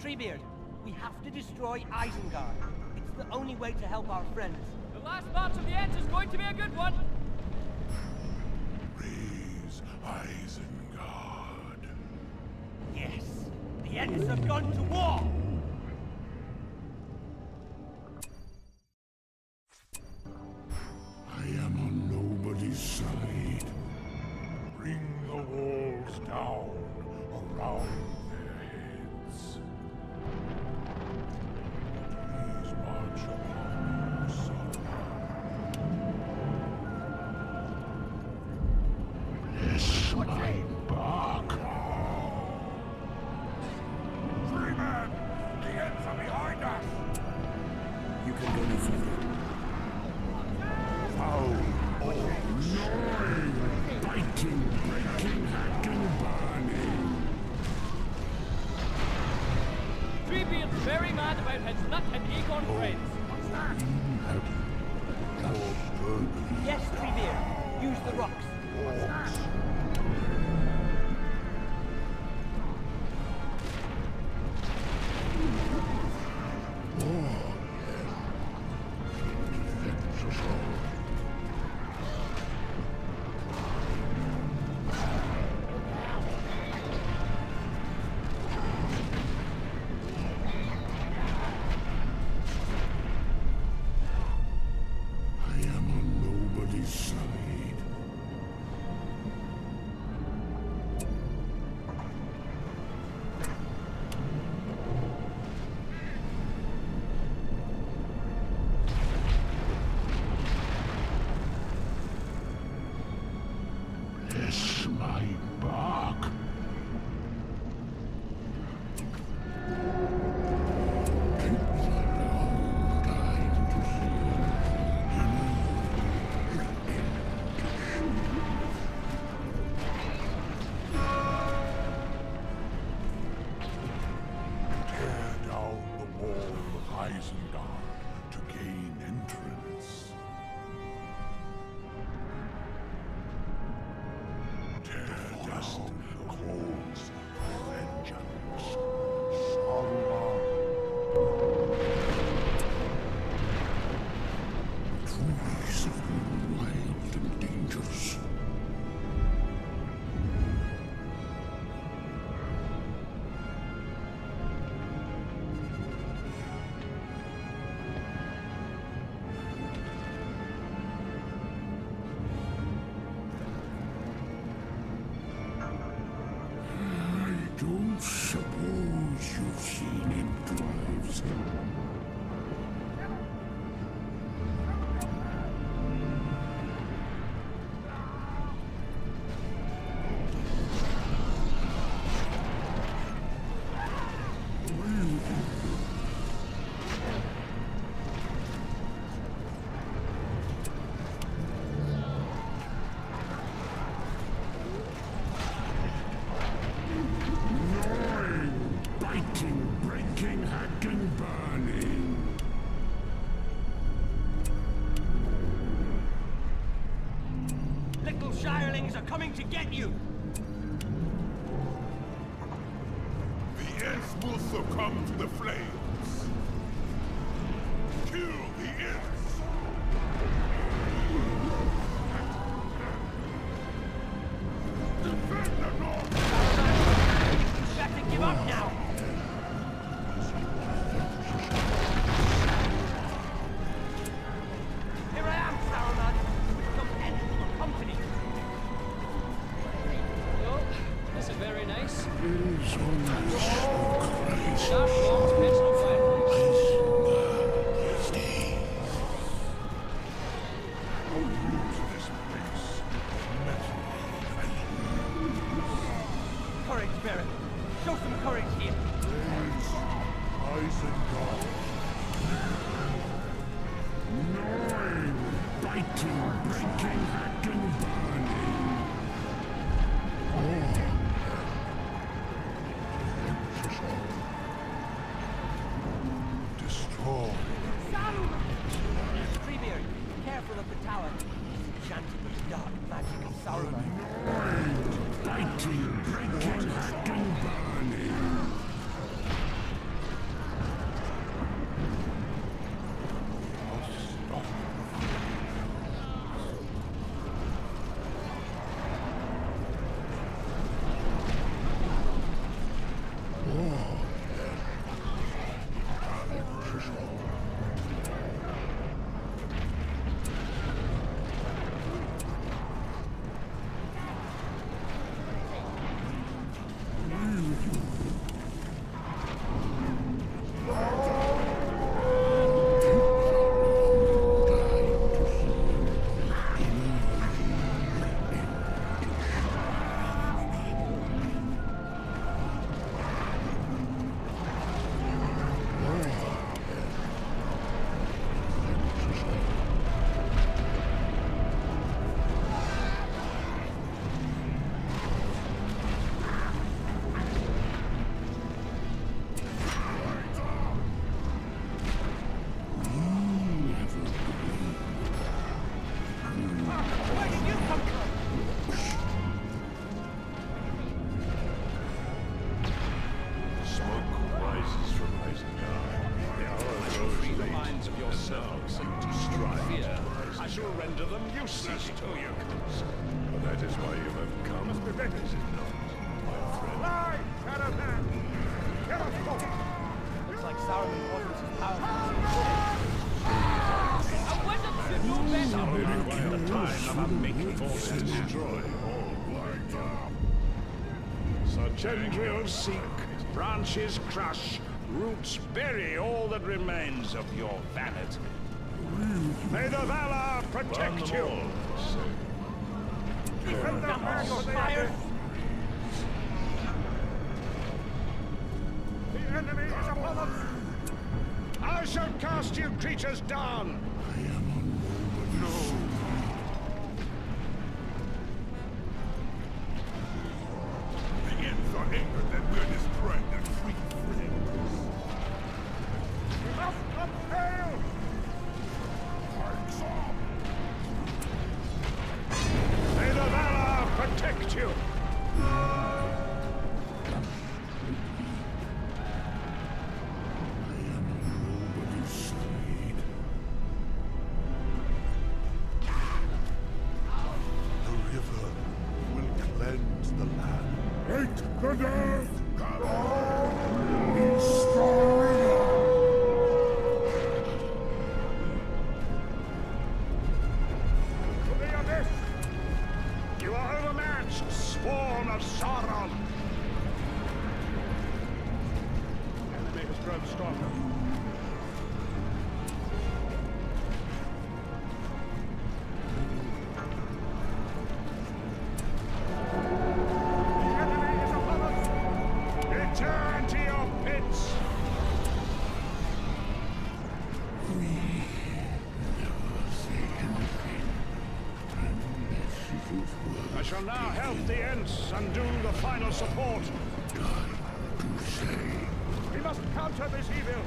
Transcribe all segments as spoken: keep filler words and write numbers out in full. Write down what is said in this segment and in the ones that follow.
Treebeard, we have to destroy Isengard. It's the only way to help our friends. The last march of the Ents is going to be a good one. Raise Isengard. Yes, the Ents have gone to war! I am on nobody's side. Bring the walls down around their heads. Please march upon the sun. Bless my bark. Freeman! The Ents are behind us! You can go no further. Foul, oh, gnawing, biting, breaking, hacking, burning. Treebeard's very mad about his nut and acorn friends. What's that? Yes, Treebeard, use the rocks. What's that? My bark. Tear down the wall of Isengard to gain entrance. Tear down the walls of vengeance. Saruman. Trees have grown wild and dangerous. I don't suppose you've seen him drives. Gnawing, biting, breaking, hacking, burning. Little shirelings are coming to get you! The Ents will succumb to the flames. Kill the Ents. Defend the North. You better give up now! Here I am, Saruman, with some Ents for company. Oh, this is very nice. It is almost so crazy. Sharp Long's personal fireplace. Isengard is dead. I'll use this place. Metal and Courage, Barret. Show some courage here. Isengard. Gnawing, biting, breaking, hacking, burning. Oh. Destroy. Treebeard, careful of the tower. It's enchanted with the dark magic of Saruman. Gnawing, biting, breaking, hacking, burning. minds of yourselves and to strive fear, I shall render them useless to you. But that is why you have come, is it not, my friend? Fly, caravan! Get us forward! Looks like Saruman orders his power. A wizard should know better. Very well, the time of our making forces destroy all blind. So tendrils seek, branches crush, roots bury all that remains of your vanity. May the valor protect you! Defend them back your fire! The enemy is upon us! I shall cast you creatures down! No! The Ents are angered that we're destroying their sweet friends. We must not fail! May the valor protect you! The river will cleanse the land. Hate the death! To the abyss! You are overmatched, spawn of Sauron! Enemy has grown stronger. The enemy is upon us! Return to your pits! I shall now help the Ents undo the final support. We must counter this evil!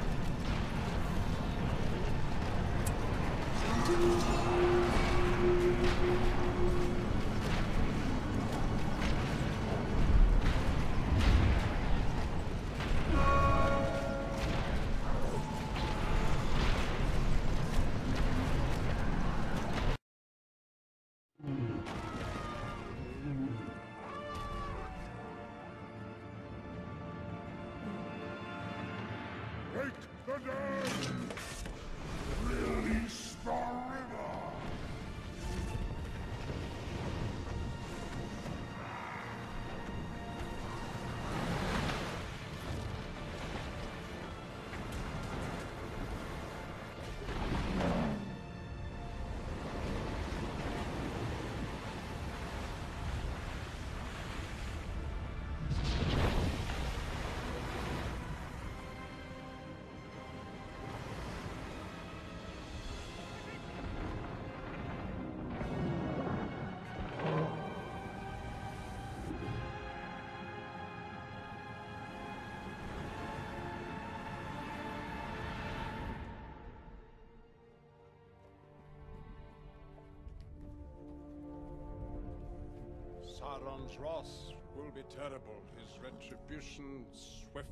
Hate the death! Release the river! Sauron's wrath will be terrible, his retribution swift.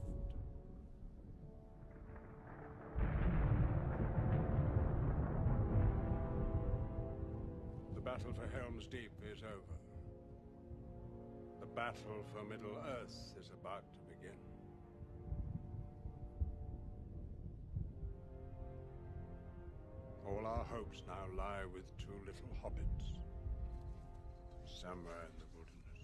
The battle for Helm's Deep is over. The battle for Middle-earth is about to begin. All our hopes now lie with two little hobbits, somewhere in the wilderness.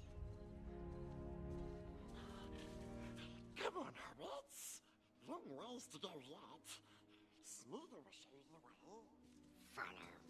Come on, hobbits! Long ways to go yet. Smoother will show you the way. Follow